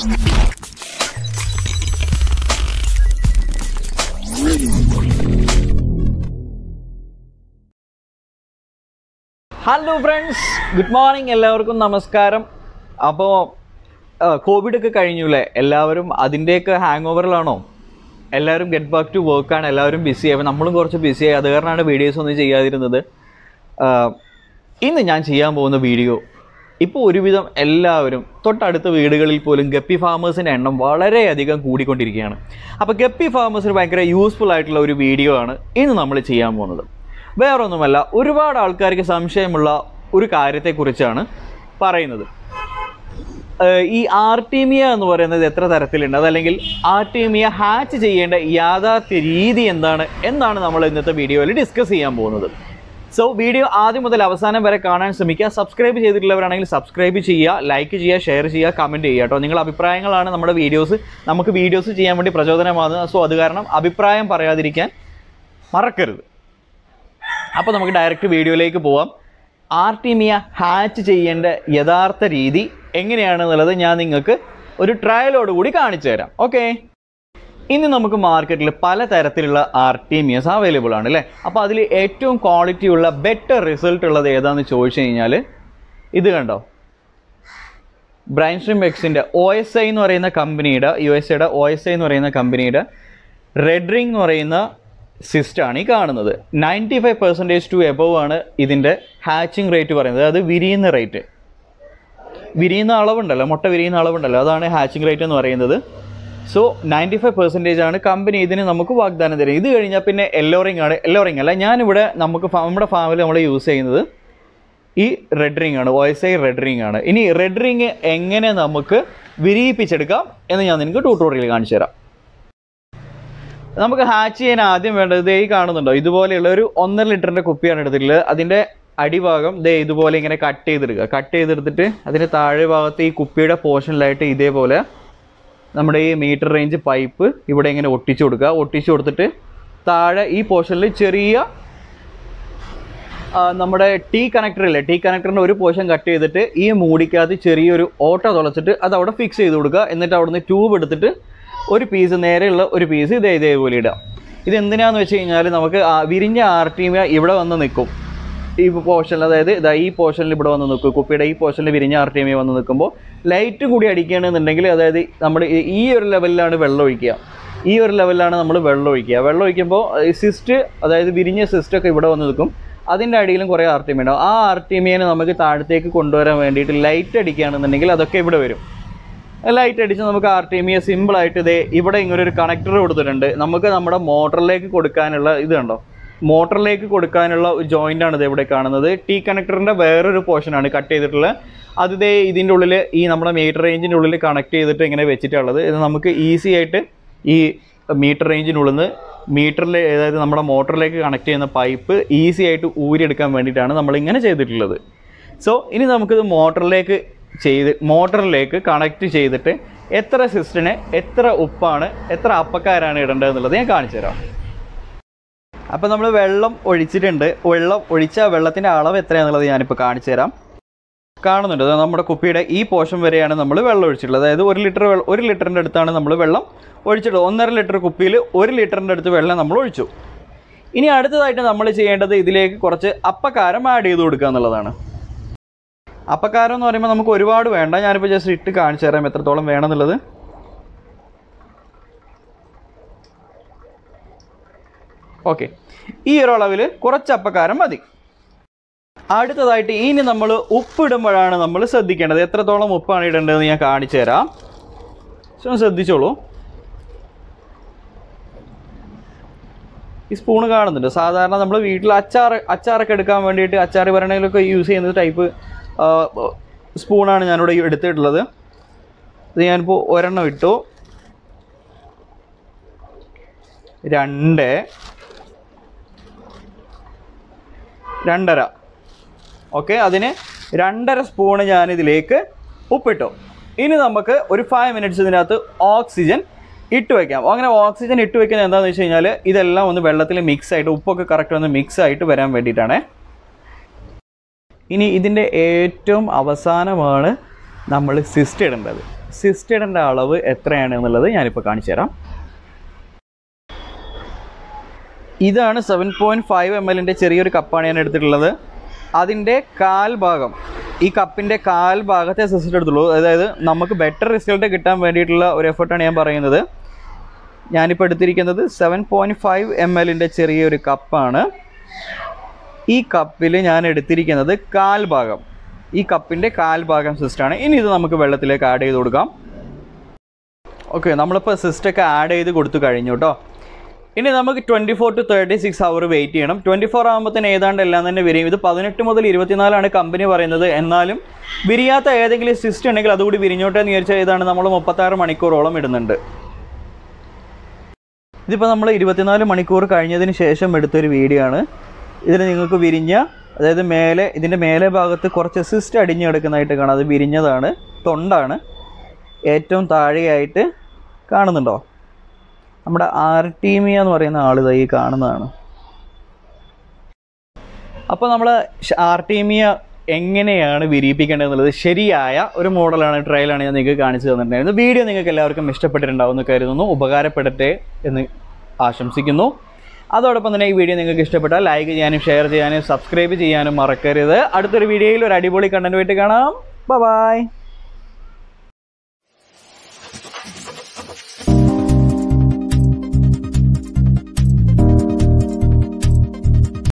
Hello friends, good morning. എല്ലാവർക്കും നമസ്കാരം. അപ്പോൾ കോവിഡ് ഒക്കെ കഴിഞ്ഞുല്ലേ, എല്ലാവരും അതിൻ്റെയൊക്കെ ഹാങ് ഓവറിലാണോ? എല്ലാവരും ഗെറ്റ് ബാക്ക് ടു വർക്കാണ്, എല്ലാവരും ബിസിയായി. അപ്പോൾ നമ്മളും കുറച്ച് ബിസിയായി, അത് കാരണമാണ് വീഡിയോസ് ഒന്നും ചെയ്യാതിരുന്നത്. ഇന്ന് ഞാൻ ചെയ്യാൻ പോകുന്ന വീഡിയോ, ഇപ്പോൾ ഒരുവിധം എല്ലാവരും തൊട്ടടുത്ത വീടുകളിൽ പോലും ഗപ്പി ഫാമേഴ്സിൻ്റെ എണ്ണം വളരെയധികം കൂടിക്കൊണ്ടിരിക്കുകയാണ്. അപ്പോൾ ഗപ്പി ഫാമേഴ്സിന് ഭയങ്കര യൂസ്ഫുൾ ആയിട്ടുള്ള ഒരു വീഡിയോ ആണ് ഇന്ന് നമ്മൾ ചെയ്യാൻ പോകുന്നത്. വേറൊന്നുമല്ല, ഒരുപാട് ആൾക്കാർക്ക് സംശയമുള്ള ഒരു കാര്യത്തെക്കുറിച്ചാണ് പറയുന്നത്. ഈ ആർട്ടീമിയ എന്ന് പറയുന്നത് എത്ര തരത്തിലുണ്ട്, അതല്ലെങ്കിൽ ആർട്ടീമിയ ഹാച്ച് ചെയ്യേണ്ട യാഥാർത്ഥ്യ രീതി എന്നാണ് നമ്മൾ ഇന്നത്തെ വീഡിയോയിൽ ഡിസ്കസ് ചെയ്യാൻ പോകുന്നത്. സോ വീഡിയോ ആദ്യം മുതൽ അവസാനം വരെ കാണാൻ ശ്രമിക്കുക. സബ്സ്ക്രൈബ് ചെയ്തിട്ടുള്ളവരാണെങ്കിൽ സബ്സ്ക്രൈബ് ചെയ്യുക, ലൈക്ക് ചെയ്യുക, ഷെയർ ചെയ്യുക, കമൻറ്റ് ചെയ്യുക കേട്ടോ. നിങ്ങളുടെ അഭിപ്രായങ്ങളാണ് നമുക്ക് വീഡിയോസ് ചെയ്യാൻ വേണ്ടി പ്രചോദനമാകുന്നത്. സോ അത് കാരണം അഭിപ്രായം പറയാതിരിക്കാൻ മറക്കരുത്. അപ്പോൾ നമുക്ക് ഡയറക്റ്റ് വീഡിയോയിലേക്ക് പോവാം. ആർട്ടീമിയ ഹാച്ച് ചെയ്യേണ്ട യഥാർത്ഥ രീതി എങ്ങനെയാണെന്നുള്ളത് ഞാൻ നിങ്ങൾക്ക് ഒരു ട്രയലോടുകൂടി കാണിച്ചു തരാം. ഓക്കെ, ഇന്ന് നമുക്ക് മാർക്കറ്റിൽ പലതരത്തിലുള്ള ആർട്ടീമിയസ് അവൈലബിൾ ആണ് അല്ലേ. അപ്പോൾ അതിൽ ഏറ്റവും ക്വാളിറ്റി ഉള്ള ബെറ്റർ റിസൾട്ട് ഉള്ളത് ഏതാണെന്ന് ചോദിച്ചു കഴിഞ്ഞാൽ ഇത് കണ്ടോ, ബ്രൈൻ സ്ട്രീം എക്സിൻ്റെ OSI എന്ന് പറയുന്ന കമ്പനിയുടെ, USA OSI എന്ന് പറയുന്ന കമ്പനിയുടെ റെഡ് റിംഗ് എന്ന് പറയുന്ന സിസ്റ്റാണ് ഈ കാണുന്നത്. 95% ടു എബവ് ആണ് ഇതിൻ്റെ ഹാച്ചിങ് റേറ്റ് പറയുന്നത്. അത് വിരിയുന്ന അളവുണ്ടല്ലോ, മുട്ട വിരിയുന്ന അളവുണ്ടല്ലോ, അതാണ് ഹാച്ചിങ് റേറ്റ് എന്ന് പറയുന്നത്. സോ 95% ആണ് കമ്പനി ഇതിന് നമുക്ക് വാഗ്ദാനം തരും. ഇത് കഴിഞ്ഞാൽ പിന്നെ യെല്ലോ റിംഗ് അല്ല, ഞാനിവിടെ നമ്മുടെ ഫാമിൽ നമ്മൾ യൂസ് ചെയ്യുന്നത് ഈ റെഡ് റിംഗ് ആണ്, OSI റെഡ് റിംഗ് ആണ്. ഇനി റെഡ് റിംഗ് എങ്ങനെ നമുക്ക് വിരിയിപ്പിച്ചെടുക്കാം എന്ന് ഞാൻ നിങ്ങൾക്ക് ട്യൂട്ടോറിയൽ കാണിച്ചു തരാം. നമുക്ക് ഹാച്ച് ചെയ്യാൻ ആദ്യം വേണ്ടത് ഈ കാണുന്നുണ്ടോ, ഇതുപോലെയുള്ള ഒരു 1.5 ലിറ്ററിൻ്റെ കുപ്പിയാണ് എടുത്തിട്ടുള്ളത്. അതിൻ്റെ അടിഭാഗം ഇതുപോലെ ഇങ്ങനെ കട്ട് ചെയ്തെടുത്തിട്ട് അതിൻ്റെ താഴെ ഭാഗത്ത് ഈ കുപ്പിയുടെ പോർഷനിലായിട്ട് ഇതേപോലെ നമ്മുടെ ഈ മീറ്റർ റേഞ്ച് പൈപ്പ് ഇവിടെ ഇങ്ങനെ ഒട്ടിച്ചു കൊടുത്തിട്ട് താഴെ ഈ പോർഷനിൽ ചെറിയ നമ്മുടെ ടീ കണക്ടറിൻ്റെ ഒരു പോർഷൻ കട്ട് ചെയ്തിട്ട് ഈ മൂടിക്കകത്ത് ചെറിയൊരു ഓട്ട തുളച്ചിട്ട് അത് അവിടെ ഫിക്സ് ചെയ്ത് കൊടുക്കുക. എന്നിട്ട് അവിടുന്ന് ട്യൂബ് എടുത്തിട്ട് ഒരു പീസ്, നേരെയുള്ള ഒരു പീസ് ഇതേപോലെ ഇടാം. ഇതെന്തിനാന്ന് വെച്ച് കഴിഞ്ഞാൽ നമുക്ക് വിരിഞ്ഞ ആർട്ടീമിയ ഇവിടെ വന്ന് നിൽക്കും ഈ പോർഷനിൽ, അതായത് ഈ പോർഷനിൽ ഇവിടെ വന്ന് നിൽക്കും. കുപ്പിയുടെ ഈ പോർഷനിൽ വിരിഞ്ഞ ആർട്ടീമിയ വന്ന് നിൽക്കുമ്പോൾ ലൈറ്റ് കൂടി അടിക്കുകയാണെന്നുണ്ടെങ്കിൽ, അതായത് നമ്മൾ ഈ ഒരു ലെവലിലാണ് വെള്ളം ഒഴിക്കുക, വെള്ളം ഒഴിക്കുമ്പോൾ സിസ്റ്റ്, അതായത് വിരിഞ്ഞ സിസ്റ്റൊക്കെ ഇവിടെ വന്ന് നിൽക്കും. അതിൻ്റെ അടിയിലും കുറേ ആർട്ടീമിയ ഉണ്ടാവും. ആ ആർട്ടീമിയനെ നമുക്ക് താഴത്തേക്ക് കൊണ്ടുവരാൻ വേണ്ടിയിട്ട് ലൈറ്റ് അടിക്കുകയാണെന്നുണ്ടെങ്കിൽ അതൊക്കെ ഇവിടെ വരും. ലൈറ്റ് അടിച്ച് നമുക്ക് ആർട്ടീമിയ സിമ്പിളായിട്ട് ഇവിടെ ഇങ്ങനെ ഒരു കണക്ടർ കൊടുത്തിട്ടുണ്ട്. നമുക്ക് നമ്മുടെ മോട്ടറിലേക്ക് കൊടുക്കാനുള്ള മോട്ടറിലേക്ക് കൊടുക്കാനുള്ള ജോയിൻ്റാണ് ഇവിടെ കാണുന്നത്. ടീ കണക്ടറിൻ്റെ വേറൊരു പോർഷനാണ് കട്ട് ചെയ്തിട്ടുള്ളത്. അത് ഇതിൻ്റെ ഉള്ളിൽ ഈ നമ്മുടെ മീറ്റർ റേഞ്ചിൻ്റെ ഉള്ളിൽ കണക്ട് ചെയ്തിട്ട് ഇങ്ങനെ വെച്ചിട്ടുള്ളത്. ഇത് നമുക്ക് ഈസി ആയിട്ട് ഈ മീറ്റർ റേഞ്ചിനുള്ളിൽ നിന്ന് അതായത് നമ്മുടെ മോട്ടറിലേക്ക് കണക്ട് ചെയ്യുന്ന പൈപ്പ് ഈസി ആയിട്ട് ഊരിയെടുക്കാൻ വേണ്ടിയിട്ടാണ് നമ്മളിങ്ങനെ ചെയ്തിട്ടുള്ളത്. സോ ഇനി നമുക്കിത് മോട്ടറിലേക്ക് കണക്ട് ചെയ്തിട്ട് എത്ര സിസ്റ്റിന് എത്ര ഉപ്പാണ്, എത്ര അപ്പക്കാരാണ് ഇടേണ്ടതെന്നുള്ളത് ഞാൻ കാണിച്ചു തരാം. അപ്പോൾ നമ്മൾ വെള്ളം ഒഴിച്ചിട്ടുണ്ട്. വെള്ളത്തിൻ്റെ അളവ് എത്രയാണെന്നുള്ളത് ഞാനിപ്പോൾ കാണിച്ചു തരാം. കാണുന്നുണ്ട്, നമ്മുടെ കുപ്പിയുടെ ഈ പോർഷൻ വരെയാണ് നമ്മൾ വെള്ളം ഒഴിച്ചിട്ടുള്ളത്. അതായത് 1 ലിറ്ററിൻ്റെ അടുത്താണ് നമ്മൾ വെള്ളം ഒഴിച്ചിട്ടുള്ളത്. 1.5 ലിറ്റർ കുപ്പിയിൽ 1 ലിറ്ററിൻ്റെ അടുത്ത് വെള്ളം നമ്മൾ ഒഴിച്ചു. ഇനി അടുത്തതായിട്ട് നമ്മൾ ചെയ്യേണ്ടത് ഇതിലേക്ക് കുറച്ച് അപ്പക്കാരം ആഡ് ചെയ്ത് കൊടുക്കുക എന്നുള്ളതാണ്. അപ്പക്കാരം എന്ന് പറയുമ്പോൾ നമുക്ക് ഒരുപാട് വേണ്ട, ഞാനിപ്പോൾ ജസ്റ്റ് ഇട്ട് കാണിച്ചു തരാം എത്രത്തോളം വേണമെന്നുള്ളത്. ഓക്കെ, ഈ ഒരു അളവിൽ കുറച്ച് അപ്പക്കാരം മതി. അടുത്തതായിട്ട് ഇനി നമ്മൾ ഉപ്പിടുമ്പോഴാണ് നമ്മൾ ശ്രദ്ധിക്കേണ്ടത്. എത്രത്തോളം ഉപ്പാണ് ഇടേണ്ടതെന്ന് ഞാൻ കാണിച്ചു തരാം. ശ്രദ്ധിച്ചോളൂ. ഈ സ്പൂണ് കാണുന്നുണ്ട്. സാധാരണ നമ്മൾ വീട്ടിൽ അച്ചാറൊക്കെ എടുക്കാൻ വേണ്ടിയിട്ട് അച്ചാർ ഭരണയിലൊക്കെ യൂസ് ചെയ്യുന്ന ടൈപ്പ് സ്പൂണാണ് ഞാനിവിടെ എടുത്തിട്ടുള്ളത്. ഇത് ഞാനിപ്പോൾ ഒരെണ്ണം ഇട്ടു, 2, 2.5. ഓക്കെ, അതിന് 2.5 സ്പൂണ് ഞാനിതിലേക്ക് ഉപ്പിട്ടു. ഇനി നമുക്ക് ഒരു 5 മിനിറ്റ്സ് ഇതിനകത്ത് ഓക്സിജൻ ഇട്ട് വയ്ക്കാം. അങ്ങനെ ഓക്സിജൻ ഇട്ട് വയ്ക്കുന്നത് എന്താണെന്ന് വെച്ച് കഴിഞ്ഞാൽ ഇതെല്ലാം ഒന്ന് വെള്ളത്തിൽ മിക്സ് ആയിട്ട്, ഉപ്പൊക്കെ കറക്റ്റ് ഒന്ന് മിക്സ് ആയിട്ട് വരാൻ വേണ്ടിയിട്ടാണ്. ഇനി ഇതിൻ്റെ ഏറ്റവും അവസാനമാണ് നമ്മൾ സിസ്റ്റ് ഇടേണ്ടത്. സിസ്റ്റഡിൻ്റെ അളവ് എത്രയാണ് എന്നുള്ളത് ഞാനിപ്പോൾ കാണിച്ചു തരാം. ഇതാണ് 7.5 ml ചെറിയൊരു കപ്പാണ് ഞാൻ എടുത്തിട്ടുള്ളത്. അതിൻ്റെ കാൽഭാഗം, ഈ കപ്പിൻ്റെ കാൽഭാഗത്തെ സിസ്റ്റം എടുത്തുള്ളൂ. അതായത് നമുക്ക് ബെറ്റർ റിസൾട്ട് കിട്ടാൻ വേണ്ടിയിട്ടുള്ള ഒരു എഫർട്ടാണ് ഞാൻ പറയുന്നത്. ഞാനിപ്പോൾ എടുത്തിരിക്കുന്നത് 7.5 ml ചെറിയൊരു കപ്പാണ്. ഈ കപ്പിൽ ഞാൻ എടുത്തിരിക്കുന്നത് കാൽഭാഗം, ഈ കപ്പിൻ്റെ കാൽഭാഗം സിസ്റ്റമാണ്. ഇനി ഇത് നമുക്ക് വെള്ളത്തിലേക്ക് ആഡ് ചെയ്ത് കൊടുക്കാം. ഓക്കെ, നമ്മളിപ്പോൾ സിസ്റ്റൊക്കെ ആഡ് ചെയ്ത് കൊടുത്തു കഴിഞ്ഞു കേട്ടോ. ഇനി നമുക്ക് 24 to 36 hour വെയിറ്റ് ചെയ്യണം. 24 ആകുമ്പോഴത്തേന് ഏതാണ്ട് എല്ലാം തന്നെ വിരിയും. ഇത് 18 മുതൽ 24 കമ്പനി പറയുന്നത്. എന്നാലും വിരിയാത്ത ഏതെങ്കിലും സിസ്റ്റം ഉണ്ടെങ്കിൽ അതുകൂടി വിരിഞ്ഞോട്ടെ എന്ന് വിചാരിച്ചാൽ ഏതാണ് നമ്മൾ 36 മണിക്കൂറോളം ഇടുന്നുണ്ട്. ഇതിപ്പോൾ നമ്മൾ 24 മണിക്കൂർ കഴിഞ്ഞതിന് ശേഷം എടുത്തൊരു വീഡിയോ ആണ്. ഇതിൽ നിങ്ങൾക്ക് വിരിഞ്ഞ, അതായത് മേലെ, ഇതിൻ്റെ മേലെ ഭാഗത്ത് കുറച്ച് സിസ്റ്റ് അടിഞ്ഞു കിടക്കുന്നതായിട്ട് കാണാം. അത് വിരിഞ്ഞതാണ്, തൊണ്ടാണ്. ഏറ്റവും താഴെയായിട്ട് കാണുന്നുണ്ടോ, നമ്മുടെ ആർട്ടീമിയ എന്ന് പറയുന്ന ആൾ ഈ കാണുന്നതാണ്. അപ്പോൾ നമ്മൾ ആർട്ടീമിയ എങ്ങനെയാണ് വിരിയിപ്പിക്കേണ്ടതെന്നുള്ളത് ശരിയായ ഒരു മോഡലാണ്, ട്രയലാണ് ഞാൻ നിങ്ങൾക്ക് കാണിച്ചു തന്നിട്ടുണ്ടായിരുന്നു. വീഡിയോ നിങ്ങൾക്ക് എല്ലാവർക്കും ഇഷ്ടപ്പെട്ടിട്ടുണ്ടാവും എന്ന് കരുതുന്നു. ഉപകാരപ്പെടട്ടെ എന്ന് ആശംസിക്കുന്നു. അതോടൊപ്പം തന്നെ ഈ വീഡിയോ നിങ്ങൾക്ക് ഇഷ്ടപ്പെട്ടാൽ ലൈക്ക് ചെയ്യാനും ഷെയർ ചെയ്യാനും സബ്സ്ക്രൈബ് ചെയ്യാനും മറക്കരുത്. അടുത്തൊരു വീഡിയോയിൽ ഒരു അടിപൊളി കണ്ടന്റുമായിട്ട് കാണാം. ബൈ.